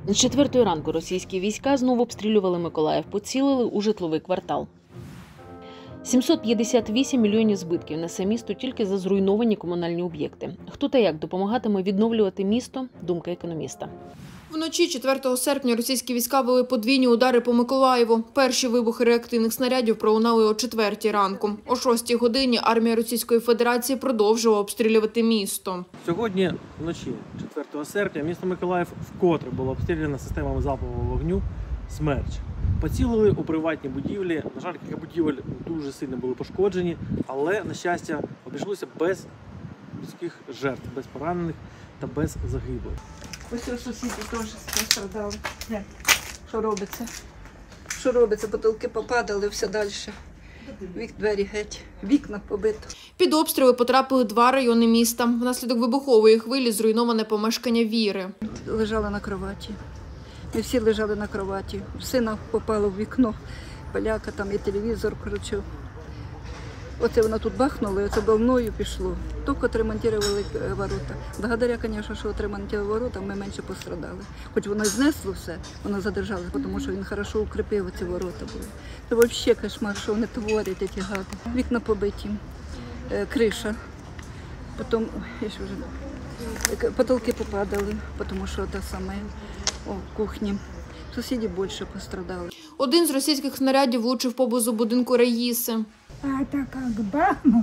З 4-ї ранку російські війська знову обстрілювали Миколаїв, поцілили у житловий квартал. 758 мільйонів збитків несе місто тільки за зруйновані комунальні об'єкти. Хто та як допомагатиме відновлювати місто – думка економіста. Вночі 4 серпня російські війська вели подвійні удари по Миколаєву. Перші вибухи реактивних снарядів пролунали о 4-й ранку. О 6-й годині армія Російської Федерації продовжила обстрілювати місто. Сьогодні вночі 4 серпня місто Миколаїв вкотре було обстріляно системами залпового вогню «Смерч». Поцілили у приватні будівлі. На жаль, кілька будівель дуже сильно були пошкоджені, але, на щастя, обійшлося без людських жертв, без поранених та без загиблих. Ось сусіди теж пострадали. Що робиться? Що робиться? Потолки попадали, все далі. Двері геть, вікна побито. Під обстріли потрапили 2 райони міста. Внаслідок вибухової хвилі зруйноване помешкання Віри. Лежали на кроваті. Ми всі лежали на кроваті. Сина попало в вікно, поляка, там і телевізор, коротше. Оце воно тут бахнуло, оце волною пішло. Тільки отремонтували ворота. Благодаря, звісно, що отремонтували ворота, ми менше пострадали. Хоч воно і знесло все, воно задержалося, тому що він добре укріпив ці ворота були. Це взагалі кошмар, що вони творять, ці гади. Вікна побиті, криша, потім, потолки попадали, тому що те саме, в кухні. Сусіди більше пострадали. Один з російських снарядів влучив поблизу будинку Раїси. А это как бахнул,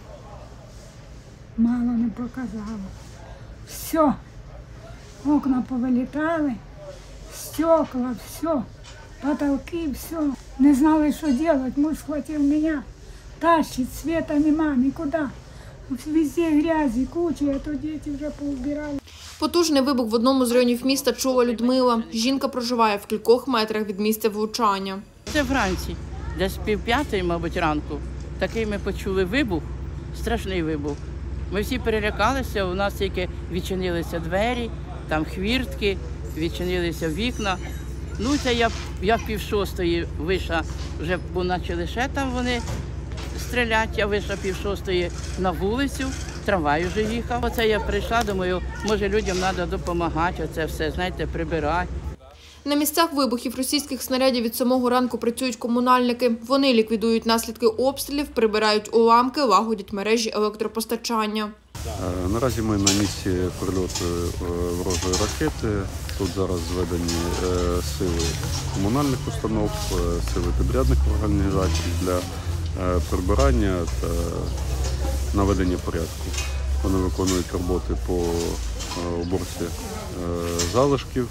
мало не показало. Все, окна повылетали, стекла, все, потолки, все. Не знали, что делать. Муж схватил меня, тащит, света нема никуда. Везде грязи, куча, а то дети вже поубирали. Потужний вибух в одному з районів міста чула Людмила. Жінка проживає в кількох метрах від місця влучання. Це вранці, десь 4:30, мабуть, ранку. Такий ми почули вибух, страшний вибух. Ми всі перелякалися, у нас тільки відчинилися двері, там хвіртки, відчинилися вікна. Ну, це я в 5:30 вийшла, вже почали ще там вони стріляти, я вийшла 5:30 на вулицю, трамвай вже їхав. Оце я прийшла, думаю, може людям треба допомагати, оце все, знаєте, прибирати. На місцях вибухів російських снарядів від самого ранку працюють комунальники. Вони ліквідують наслідки обстрілів, прибирають уламки, лагодять мережі електропостачання. Наразі ми на місці прильоту ворожої ракети. Тут зараз зведені сили комунальних установ, сили підрядних організацій для прибирання та наведення порядку. Вони виконують роботи по уборці залишків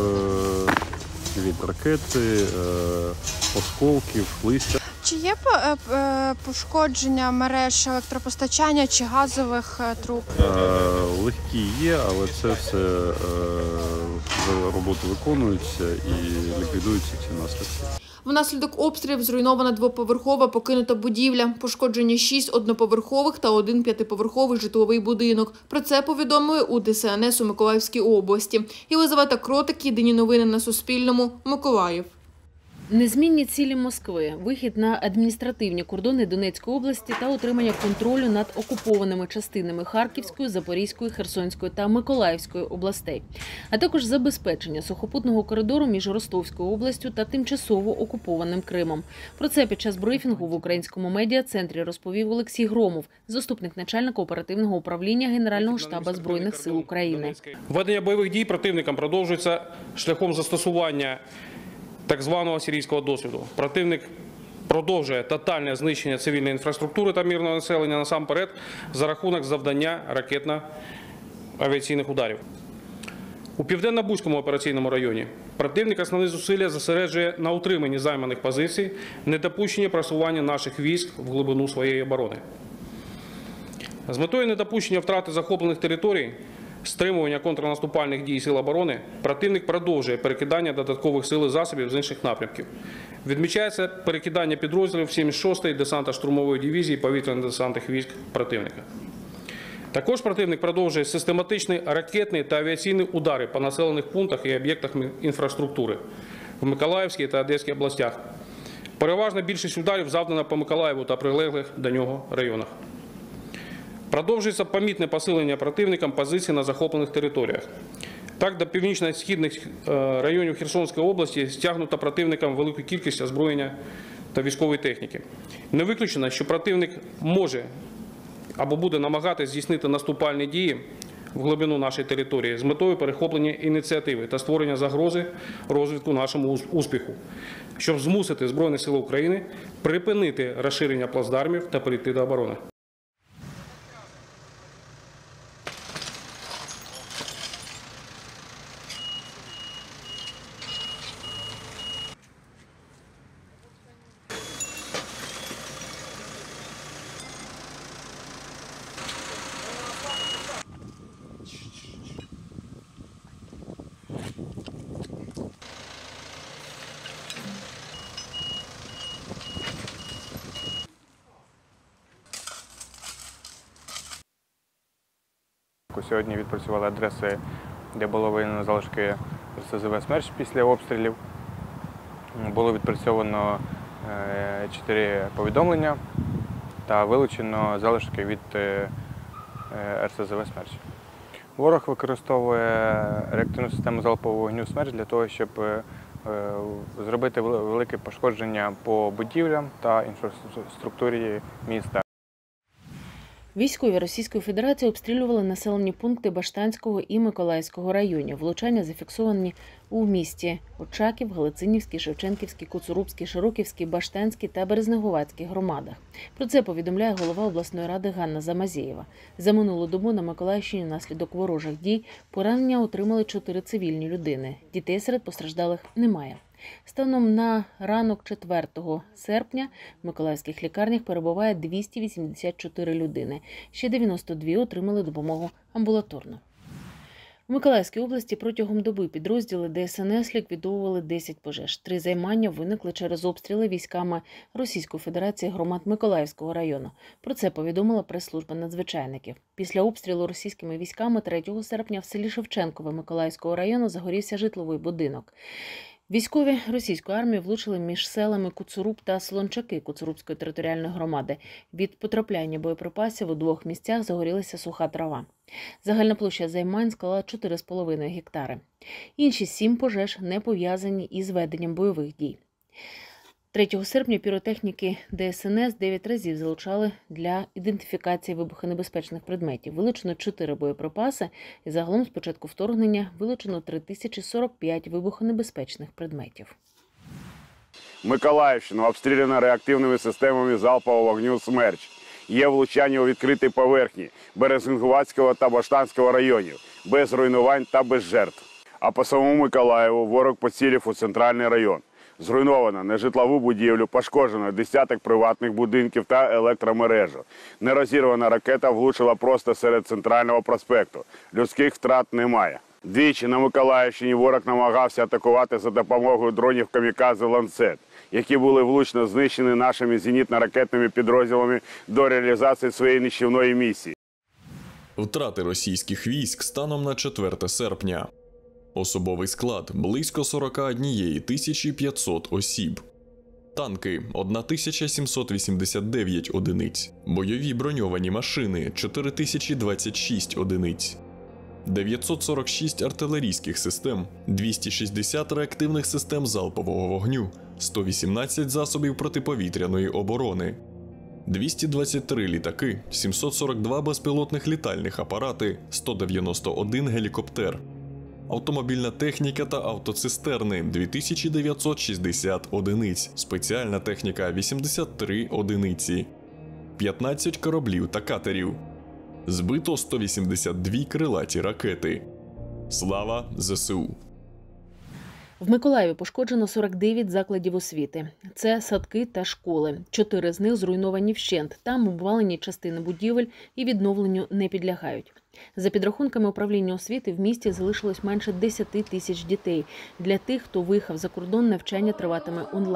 від ракети, осколків, листя. Чи є пошкодження мереж електропостачання чи газових труб? Легкі є, але це все роботи виконуються і ліквідуються ці наслідки. Внаслідок обстрілів зруйнована 2-поверхова покинута будівля. Пошкоджені 6 одноповерхових та 1 5-поверховий житловий будинок. Про це повідомили у ДСНС у Миколаївській області. Єлизавета Кротик, єдині новини на Суспільному, Миколаїв. Незмінні цілі Москви – вихід на адміністративні кордони Донецької області та отримання контролю над окупованими частинами Харківської, Запорізької, Херсонської та Миколаївської областей, а також забезпечення сухопутного коридору між Ростовською областю та тимчасово окупованим Кримом. Про це під час брифінгу в українському медіа-центрі розповів Олексій Громов, заступник начальника оперативного управління Генерального штабу Збройних сил України. Ведення бойових дій противником продовжується шляхом застосування так званого сирійського досвіду. Противник продовжує тотальне знищення цивільної інфраструктури та мирного населення насамперед за рахунок завдання ракетно-авіаційних ударів. У Південно-Бузькому операційному районі противник основні зусилля зосереджує на утриманні займаних позицій, недопущенні просування наших військ в глибину своєї оборони. З метою недопущення втрати захоплених територій, стримування контрнаступальних дій Сил оборони, противник продовжує перекидання додаткових сил і засобів з інших напрямків. Відмічається перекидання підрозділів 76-ї десантно-штурмової дивізії повітряно-десантних військ противника. Також противник продовжує систематичні ракетні та авіаційні удари по населених пунктах і об'єктах інфраструктури в Миколаївській та Одеській областях. Переважна більшість ударів завдана по Миколаєву та прилеглих до нього районах. Продовжується помітне посилення противником позицій на захоплених територіях. Так, до північно-східних районів Херсонської області стягнуто противникам велику кількість озброєння та військової техніки. Не виключено, що противник може або буде намагатися здійснити наступальні дії в глибину нашої території з метою перехоплення ініціативи та створення загрози розвитку нашому успіху, щоб змусити Збройні Сили України припинити розширення плацдармів та перейти до оборони. Сьогодні відпрацювали адреси, де було виявлено залишки РСЗВ «Смерч» після обстрілів. Було відпрацьовано 4 повідомлення та вилучено залишки від РСЗВ «Смерч». Ворог використовує реактивну систему залпового вогню «Смерч» для того, щоб зробити велике пошкодження по будівлям та інфраструктурі міста. Військові Російської Федерації обстрілювали населені пункти Баштанського і Миколаївського районів. Влучання зафіксовані у місті Очаків, Галицинівській, Шевченківській, Коцурубській, Широківській, Баштанській та Березнеговацькій громадах. Про це повідомляє голова обласної ради Ганна Замазєєва. За минулу добу на Миколаївщині внаслідок ворожих дій поранення отримали 4 цивільні людини. Дітей серед постраждалих немає. Станом на ранок 4 серпня в миколаївських лікарнях перебуває 284 людини. Ще 92 отримали допомогу амбулаторно. У Миколаївській області протягом доби підрозділи ДСНС ліквідовували 10 пожеж. 3 займання виникли через обстріли військами Російської Федерації громад Миколаївського району. Про це повідомила прес-служба надзвичайників. Після обстрілу російськими військами 3 серпня в селі Шевченкове Миколаївського району загорівся житловий будинок. Військові російської армії влучили між селами Коцуруб та Солончаки Коцурубської територіальної громади. Від потрапляння боєприпасів у 2 місцях загорілася суха трава. Загальна площа займань склала 4,5 гектари. Інші 7 пожеж не пов'язані із веденням бойових дій. 3 серпня піротехніки ДСНС 9 разів залучали для ідентифікації вибухонебезпечних предметів. Вилучено 4 боєприпаси і загалом з початку вторгнення вилучено 3045 вибухонебезпечних предметів. Миколаївщина обстріляна реактивними системами залпового вогню «Смерч». Є влучання у відкритій поверхні Березнеговацького та Баштанського районів, без руйнувань та без жертв. А по самому Миколаєву ворог поцілив у центральний район. Зруйновано нежитлову будівлю, пошкоджено десяток приватних будинків та електромережу. Нерозірвана ракета влучила просто серед центрального проспекту. Людських втрат немає. Двічі на Миколаївщині ворог намагався атакувати за допомогою дронів камікадзе «Ланцет», які були влучно знищені нашими зенітно-ракетними підрозділами до реалізації своєї нищівної місії. Втрати російських військ станом на 4 серпня. Особовий склад – близько 41 500 осіб. Танки – 1789 одиниць. Бойові броньовані машини – 4026 одиниць. 946 артилерійських систем, 260 реактивних систем залпового вогню, 118 засобів протиповітряної оборони, 223 літаки, 742 безпілотних літальних апарати, 191 гелікоптер. Автомобільна техніка та автоцистерни – 2960 одиниць, спеціальна техніка – 83 одиниці, 15 кораблів та катерів. Збито 182 крилаті ракети. Слава ЗСУ! В Миколаєві пошкоджено 49 закладів освіти. Це садки та школи. 4 з них зруйновані вщент. Там обвалені частини будівель і відновленню не підлягають. За підрахунками управління освіти, в місті залишилось менше 10 тисяч дітей. Для тих, хто виїхав за кордон, навчання триватиме онлайн.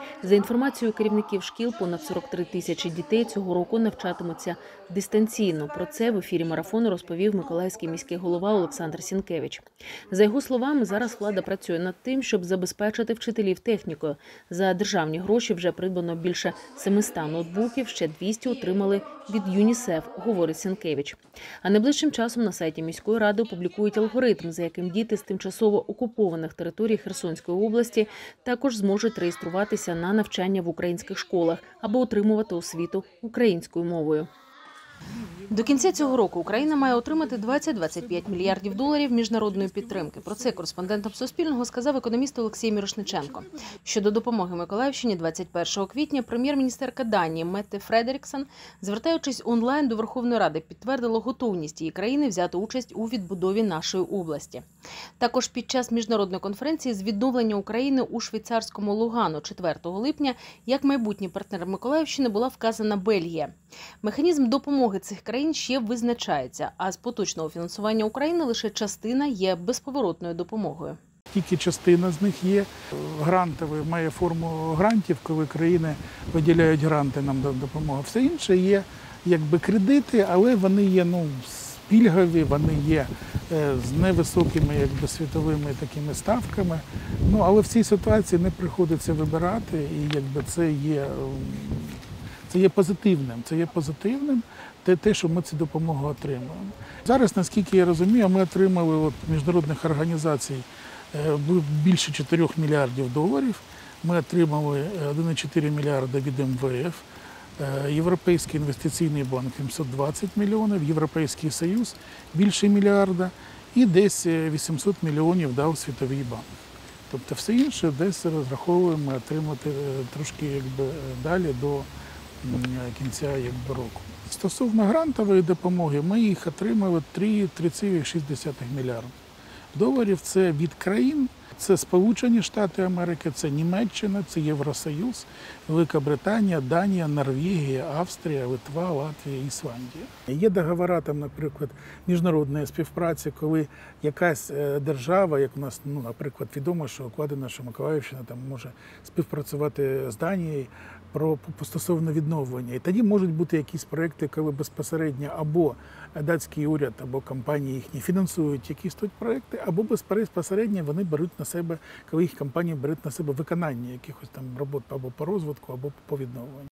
За інформацією керівників шкіл, понад 43 тисячі дітей цього року навчатимуться дистанційно. Про це в ефірі марафону розповів миколаївський міський голова Олександр Сінкевич. За його словами, зараз влада працює над тим, щоб забезпечити вчителів технікою. За державні гроші вже придбано більше 700 ноутбуків, ще 200 отримали від ЮНІСЕФ, говорить Сінкевич. А найближчим часом на сайті міської ради опублікують алгоритм, за яким діти з тимчасово окупованих територій Херсонської області також зможуть реєструватися на навчання в українських школах або отримувати освіту українською мовою. До кінця цього року Україна має отримати 20-25 мільярдів доларів міжнародної підтримки. Про це кореспондентам Суспільного сказав економіст Олексій Мірошниченко. Щодо допомоги Миколаївщині 21 квітня прем'єр-міністерка Данії Метте Фредеріксен, звертаючись онлайн до Верховної Ради, підтвердила готовність її країни взяти участь у відбудові нашої області. Також під час міжнародної конференції з відновлення України у швейцарському Лугану 4 липня як майбутній партнер Миколаївщини була вказана Бельгія. Механізм допомоги цих країн ще визначається, а з поточного фінансування України лише частина є безповоротною допомогою. Тільки частина з них є грантовою, має форму грантів, коли країни виділяють гранти нам до допомоги. Все інше є якби кредити, але вони є пільгові, вони є з невисокими якби світовими такими ставками. Але в цій ситуації не приходиться вибирати, і якби це є позитивним. Це є позитивним те, що ми цю допомогу отримуємо. Зараз, наскільки я розумію, ми отримали від міжнародних організацій більше 4 мільярдів доларів. Ми отримали 1,4 мільярда від МВФ, Європейський інвестиційний банк 720 мільйонів, Європейський Союз більше мільярда і десь 800 мільйонів дав Світовий банк. Тобто все інше десь розраховуємо отримати трошки далі до кінця року. Стосовно грантової допомоги, ми їх отримали 3,6 мільярда доларів. Це від країн, це Сполучені Штати Америки, це Німеччина, це Євросоюз, Велика Британія, Данія, Норвегія, Австрія, Литва, Латвія, Ісландія. Є договори, там, наприклад, міжнародної співпраці, коли якась держава, як у нас, наприклад, відомо, що укладено, що Миколаївщина там може співпрацювати з Данією стосовно відновлення. І тоді можуть бути якісь проекти, коли безпосередньо або датський уряд, або компанії їхні фінансують якісь тут проекти, або безпосередньо вони беруть на себе, коли їх компанії беруть на себе виконання якихось там робот або по розвитку, або по відновленню.